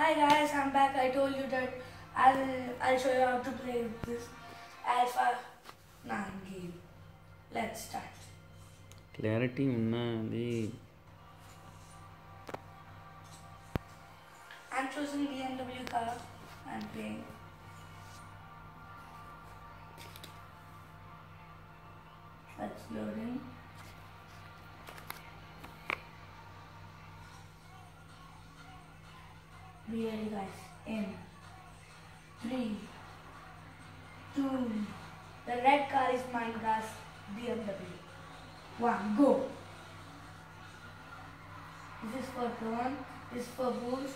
Hi guys, I'm back. I told you that I'll show you how to play this Alpha 9 game. Let's start. Clarity unnadi. I'm choosing BMW car and playing. That's loading. Be ready guys. In 3, 2, the red car is mine guys. BMW. 1, go. This is for turn. This is for boost.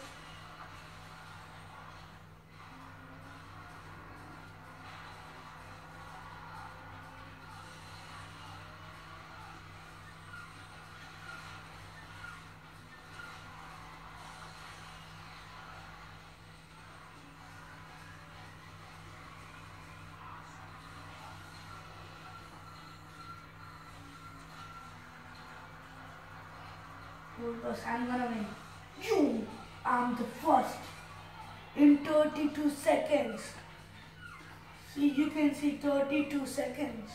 Because I'm gonna win. I'm the first in 32 seconds. See, you can see 32 seconds.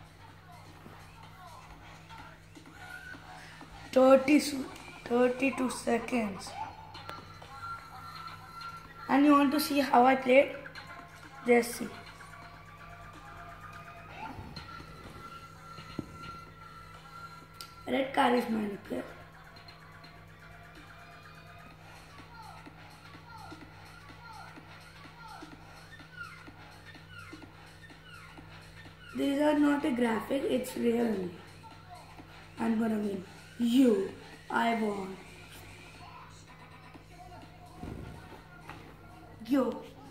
32 seconds. And you want to see how I played? Just see. Red car is mine, okay? These are not a graphic, it's real. I'm gonna win. I won. Yo.